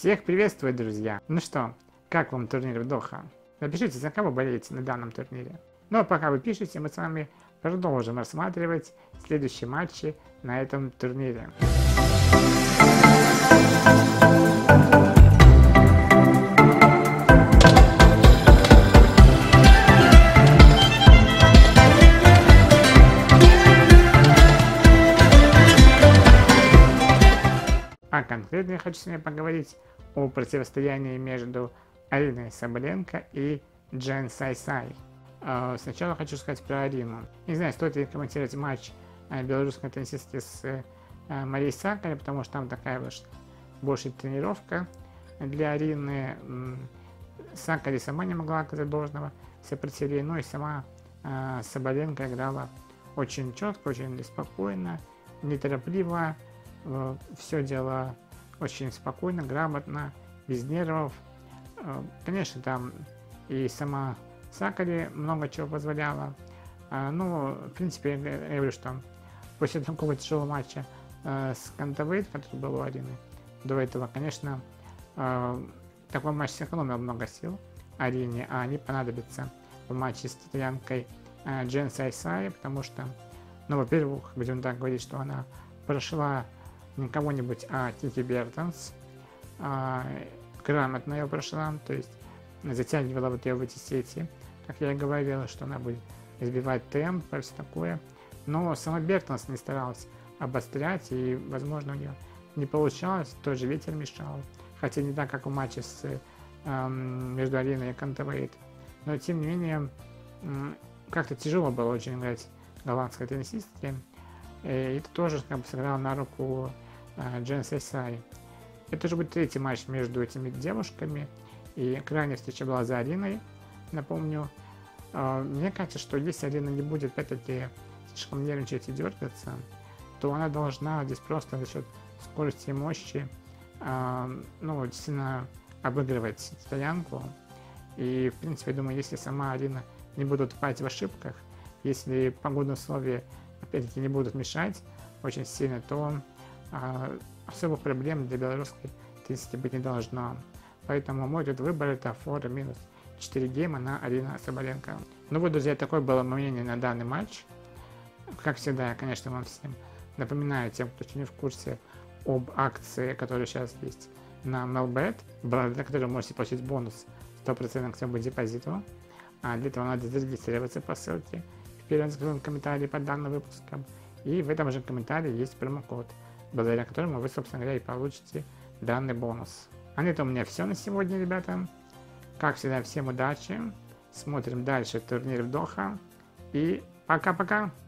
Всех приветствую, друзья! Ну что, как вам турнир в Доха? Напишите, за кого болеете на данном турнире. Ну а пока вы пишете, мы с вами продолжим рассматривать следующие матчи на этом турнире. А конкретно я хочу с вами поговорить о противостоянии между Ариной Соболенко и Джен Сай-Сай. Сначала хочу сказать про Арину. Не знаю, стоит ли комментировать матч белорусской теннисистки с Марией Сакари, потому что там такая больше тренировка для Арины. Сакари сама не могла оказать должного сопротивления, но и сама Соболенко играла очень четко, очень спокойно, неторопливо. Все дело очень спокойно, грамотно, без нервов. Конечно, там и сама Сакари много чего позволяла. Но, в принципе, я говорю, что после такого тяжелого матча с Кантавейт, который был у Арины до этого, конечно, такой матч сэкономил много сил Арине, а они понадобятся в матче с китаянкой Джен Сай-Сай, потому что, ну, во-первых, будем так говорить, что она прошла не кого-нибудь, а Кики Бертонс, грамотно ее прошла, то есть затягивала вот ее в эти сети, как я и говорил, что она будет избивать темп и все такое, но сама Бертонс не старалась обострять, и, возможно, у нее не получалось, тоже ветер мешал, хотя не так, как в матче между Ариной и Кантавейт, но, тем не менее, как-то тяжело было очень играть голландской теннисистке, и это тоже как бы сыграло на руку Джен Сай-Сай. Это уже будет третий матч между этими девушками, и крайняя встреча была за Ариной, напомню. Мне кажется, что если Арина не будет опять-таки слишком нервничать и дергаться, то она должна здесь просто за счет скорости и мощи ну, действительно обыгрывать китаянку. И, в принципе, я думаю, если сама Арина не будет упасть в ошибках, если погодные условия опять-таки не будут мешать очень сильно, то особых проблем для белорусской теннисистки быть не должно. Поэтому мой тут выбор — это фора минус 4 гейма на Арина Соболенко. Ну вот, друзья, такое было мое мнение на данный матч. Как всегда, я, конечно, вам всем напоминаю, тем, кто еще не в курсе, об акции, которая сейчас есть на MLBet, благодаря которой вы можете получить бонус 100% к своему депозиту. А для этого надо зарегистрироваться по ссылке в первом закрытом комментарии под данным выпуском. И в этом же комментарии есть промокод, благодаря которому вы, собственно говоря, и получите данный бонус. А на этом у меня все на сегодня, ребята. Как всегда, всем удачи. Смотрим дальше турнир в Доха. И пока-пока.